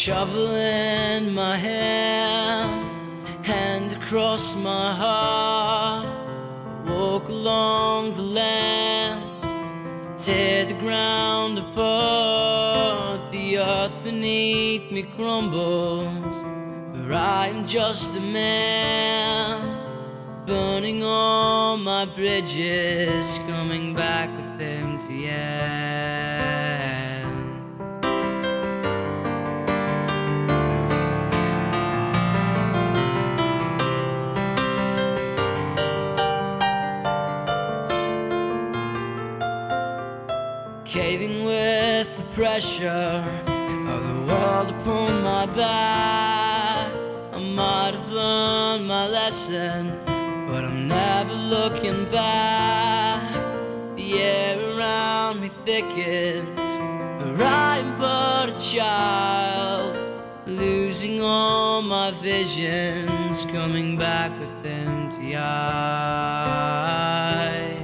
Shovel in my hand, hand across my heart. Walk along the land to tear the ground apart. The earth beneath me crumbles, for I am just a man, burning all my bridges, coming back with empty hands. Caving with the pressure of the world upon my back. I might have learned my lesson, but I'm never looking back. The air around me thickens, for I am but a child, losing all my visions, coming back with empty eyes.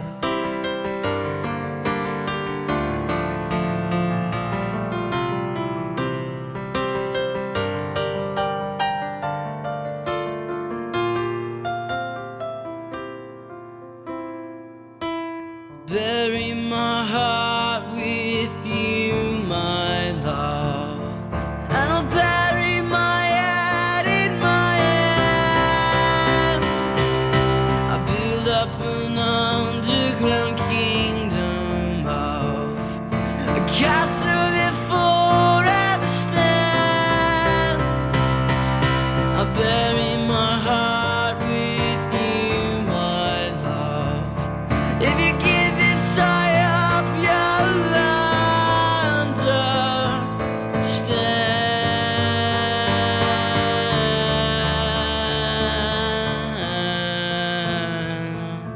Bury my heart with you, my love, and I'll bury my head in my hands. I build up an underground kingdom of a castle that forever stands. I bury my heart with you, my love. If you give I up, you'll understand.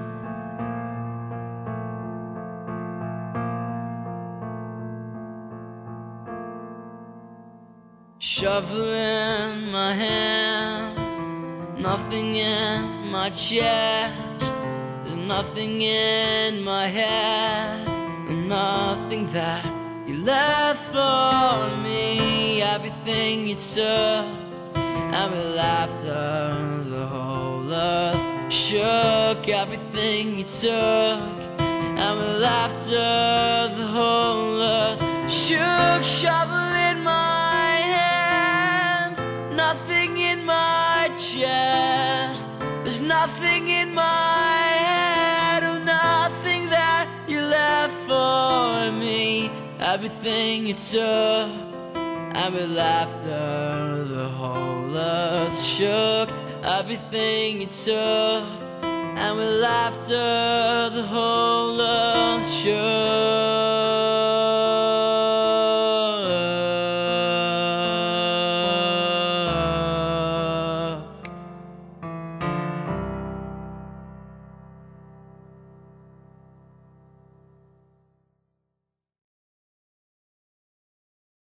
Shovel in my hand, nothing in my chest. There's nothing in my head, and nothing that you left for me. Everything you took, and with laughter the whole earth shook. Everything you took, and with laughter the whole earth shook. Shovel in my hand, nothing in my chest. There's nothing in my head, oh, nothing that you left for me. Everything you took, and with laughter the whole earth shook. Everything you took, and with laughter the whole earth shook.